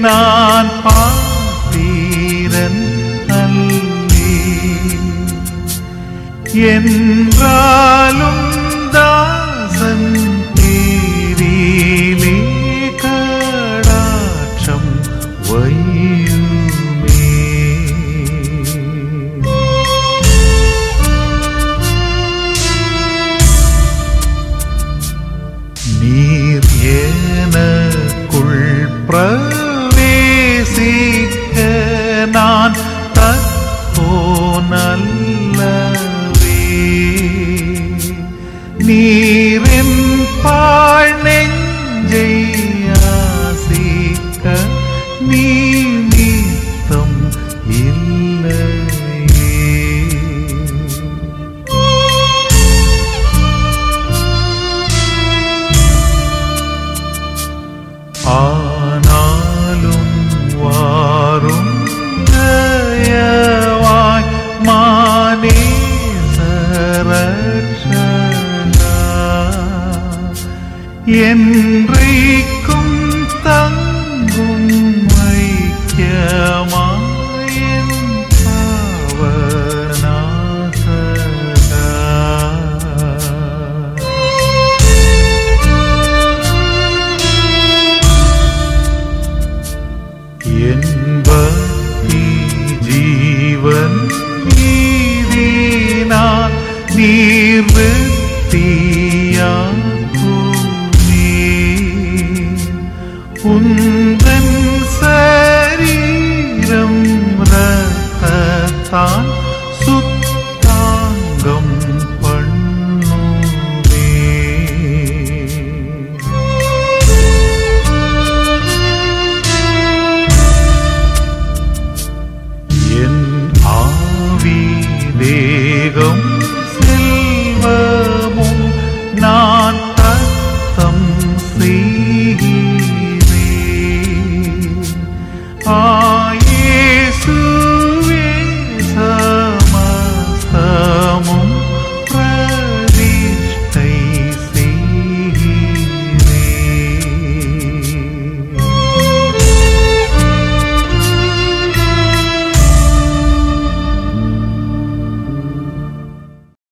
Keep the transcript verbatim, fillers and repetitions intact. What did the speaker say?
நான் பாத்திரன் அல்லே என்றாலும் தாசன் தேரிலே கடாட்சம் வையுமே. நீர் எனக்குள் பிரவேசிக்க நான் தற்போனல்லவே. நீரின் பாழ் நெஞ்சை யாசிக்க நிமித்தம் இல்லையே. ஆனாலும் வாரும் தயவாய் மானேசரட்சகா என்றைக்கும் தங்கும் ஐக்கியமாயின் பாவநாசகா. என் பக்தி ஜீவன் நீதினால் நிவர்த்தியாக்குமே. உந்த